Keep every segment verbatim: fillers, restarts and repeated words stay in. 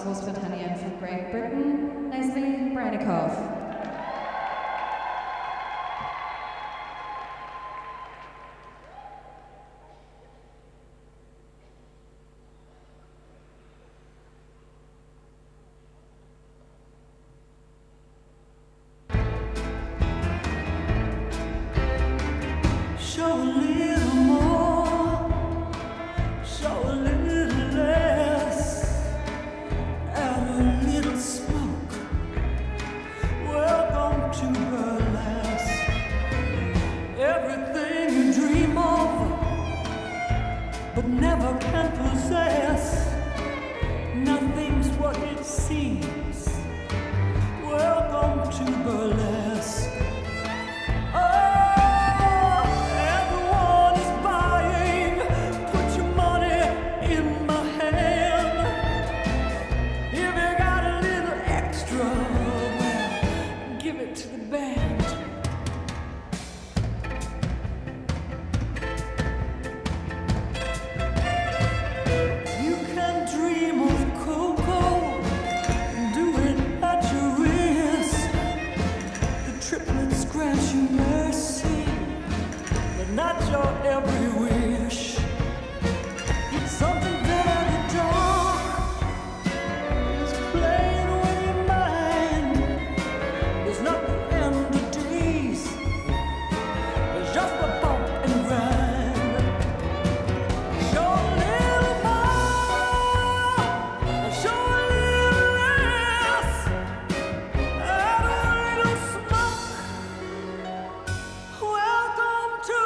Großbritannien from Great Britain, Leslie Branikoff. But never can possess. Nothing's what it seems. Welcome to burlesque. Oh, everyone is buying. Put your money in my hand. If you got a little extra, well, give it to the band. Not your every wish. It's something very dark. It's playing with your mind. It's not the end of days. It's just a bump and grind. Show a little more. Show a little less. Add a little smoke. Welcome to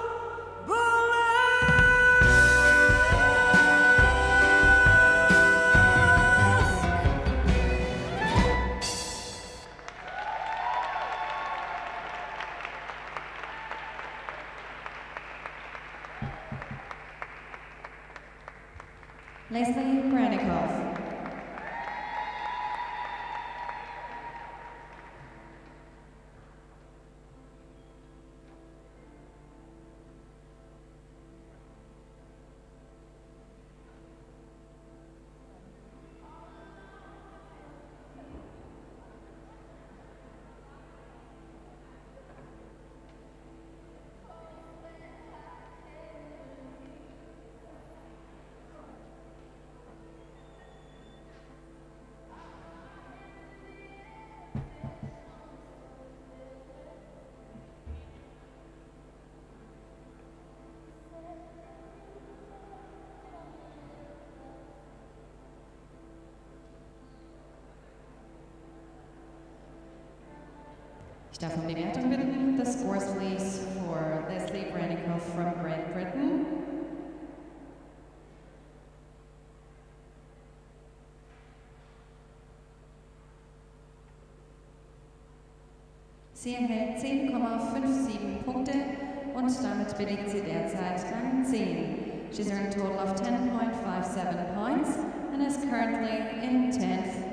Leslie Branikoff. Ich darf um die Wertung bitten. The scores please for Leslie Branikoff from Great Britain. Sie erhält zehn Komma fünfundfünfzig Punkte und damit belegt sie derzeit Rang zehn. She's earned a total of ten point five seven points and is currently in tenth